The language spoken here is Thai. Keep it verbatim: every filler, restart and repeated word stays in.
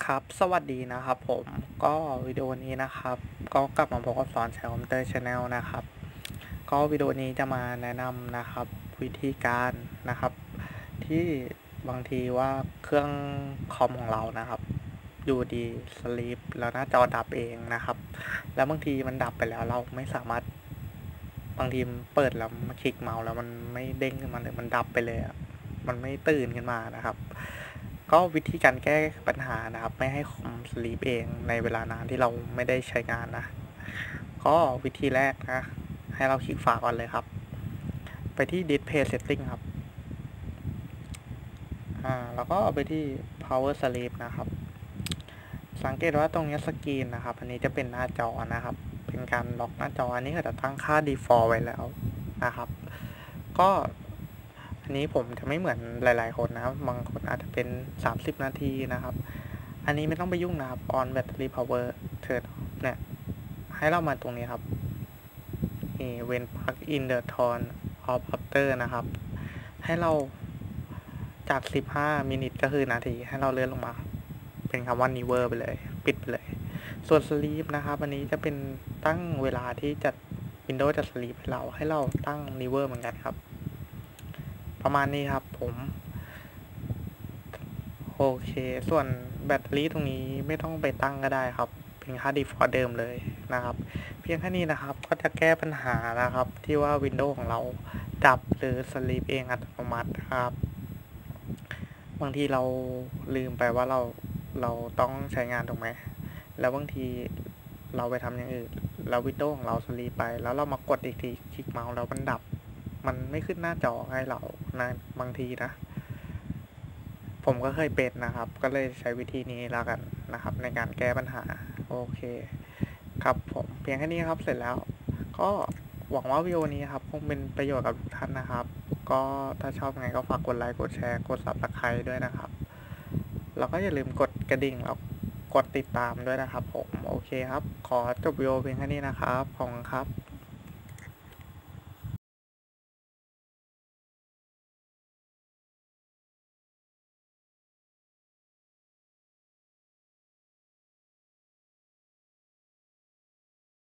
ครับสวัสดีนะครับผมก็วิดีโอนี้นะครับก็กลับมาพบกับสอนใช้คอมพิวเตอร์ชาแนลนะครับก็วิดีโอนี้จะมาแนะนำนะครับวิธีการนะครับที่บางทีว่าเครื่องคอมของเรานะครับอยู่ดีสลีปแล้วหน้าจอดับเองนะครับแล้วบางทีมันดับไปแล้วเราไม่สามารถบางทีมันเปิดแล้วมาคลิกเมาส์แล้วมันไม่เด้งขึ้นมาเลยมันดับไปเลยอะมันไม่ตื่นขึ้นมานะครับ ก็วิธีการแก้ปัญหานะครับไม่ให้คอมสลีปเองในเวลานานที่เราไม่ได้ใช้งานนะก็วิธีแรกนะให้เราคลิกฝาก่อนเลยครับไปที่ Display Setting ครับอ่าแล้วก็ไปที่ Power Sleep นะครับสังเกตว่าตรงนี้สกรีนนะครับอันนี้จะเป็นหน้าจอนะครับเป็นการล็อกหน้าจออันนี้ก็จะตั้งค่า Default ไว้แล้วนะครับก็อันนี้ผมจะไม่เหมือนหลายๆคนนะครับบางคนอาจจะเป็นสามสิบนาทีนะครับอันนี้ไม่ต้องไปยุ่งนะครับ on battery power turn off เนี่ยให้เรามาตรงนี้ครับนี่ when plug in the turn off after นะครับให้เราจากสิบห้ามินิก็คือนาทีให้เราเลื่อนลงมาเป็นคำว่า never ไปเลยปิดไปเลยส่วน sleep นะครับอันนี้จะเป็นตั้งเวลาที่จะ Windows จะ sleep ให้เราให้เราตั้ง never เหมือนกันครับประมาณนี้ครับผมโอเคส่วนแบตเตอรี่ตรงนี้ไม่ต้องไปตั้งก็ได้ครับเป็นค่า default เดิมเลยนะครับเพียงแค่นี้นะครับก็จะแก้ปัญหานะครับที่ว่า Windows ของเราดับหรือ sleep เองอัตโนมัติครับบางทีเราลืมไปว่าเราเราต้องใช้งานถูกไหมแล้วบางทีเราไปทำอย่างอื่นแล้ว Windows ของเรา sleep ไปแล้วเรามากดอีกทีคลิกเมาส์แล้วมันดับมันไม่ขึ้นหน้าจอให้เรานะบางทีนะผมก็เคยเป็นนะครับก็เลยใช้วิธีนี้แล้วกันนะครับในการแก้ปัญหาโอเคครับผมเพียงแค่นี้ครับเสร็จแล้วก็หวังว่าวิดีโอนี้ครับคงเป็นประโยชน์กับทุกท่านนะครับก็ถ้าชอบไงก็ฝากกดไลค์กดแชร์กด Subscribe ด้วยนะครับแล้วก็อย่าลืมกดกระดิ่งแล้วกดติดตามด้วยนะครับผมโอเคครับขอจบวิดีโอเพียงแค่นี้นะครับขอบคุณครับ